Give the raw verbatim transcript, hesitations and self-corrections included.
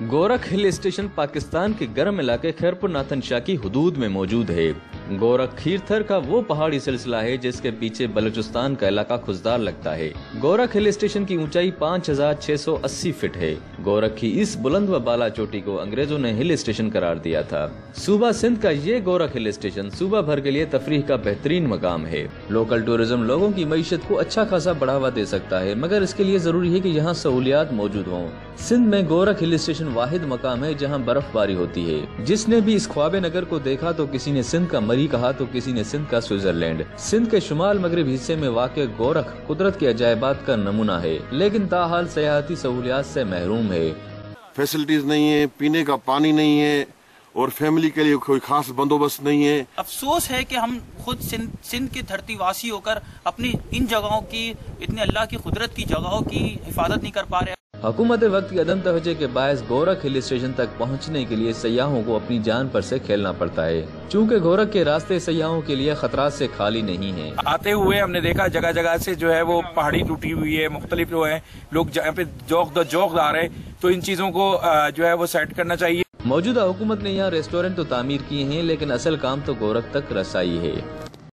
گورکھ hill station Pakistan کے گرم علاقے خیرپور ناتھن شاہ کی حدود میں موجود ہے۔ گورکھ کھیرتھر کا وہ پہاڑی سلسلہ ہے جس کے پیچھے بلوچستان کا علاقہ کھزدار لگتا ہے۔ گورکھ ہل اسٹیشن کی اونچائی پانچ ہزار چھ سو اسی فٹ ہے۔ گورکھ کی اس بلند و بالا چوٹی کو انگریزوں نے ہل اسٹیشن قرار دیا تھا۔ صوبہ سندھ کا یہ گورکھ ہل اسٹیشن صوبہ بھر کے لیے تفریح کا بہترین مقام ہے۔ لوکل ٹورزم لوگوں کی معیشت کو اچھا خاصا بڑھاوا دے سکتا ہے، مگر اس کے لیے ضروری ہے کہ یہاں سہولیات موجود ہوں۔ سندھ میں گورکھ ہل اسٹیشن واحد مقام ہے جہاں برف باری ہوتی ہے۔ جس نے بھی اس خواب نگر کو دیکھا تو کسی نے سندھ کا مری کہا تو کسی نے سندھ کا سوئٹزرلینڈ۔ سندھ کے شمال مغرب حصے میں واقع گورکھ قدرت کے عجائبات کا نمونہ ہے، لیکن تاحال سیاحتی سہولیات سے محروم ہے۔ فیسلٹیز نہیں ہے، پینے کا پانی نہیں ہے اور فیملی کے لیے کوئی خاص بندوبست نہیں ہے۔ افسوس ہے کہ ہم خود سندھ سندھ کی دھرتی واسی ہو کر اپنی ان جگہوں کی، اتنے اللہ کی قدرت کی جگہوں کی حفاظت نہیں کر پا رہے۔ حکومت وقت کی عدم توجہ کے باعث گورکھ ہل اسٹیشن تک پہنچنے کے لیے سیاحوں کو اپنی جان پر سے کھیلنا پڑتا ہے، چونکہ گورکھ کے راستے سیاحوں کے لیے خطرات سے خالی نہیں ہیں۔ آتے ہوئے ہم نے دیکھا جگہ جگہ سے جو ہے وہ پہاڑی ٹوٹی ہوئی ہے، مختلف جو ہے لوگ یہاں پہ جوک دو جوک آ رہے ہیں، تو ان چیزوں کو جو ہے وہ سیٹ کرنا چاہیے۔ موجودہ حکومت نے یہاں ریسٹورنٹ تو تعمیر کیے ہیں، لیکن اصل کام تو گورکھ تک رسائی ہے۔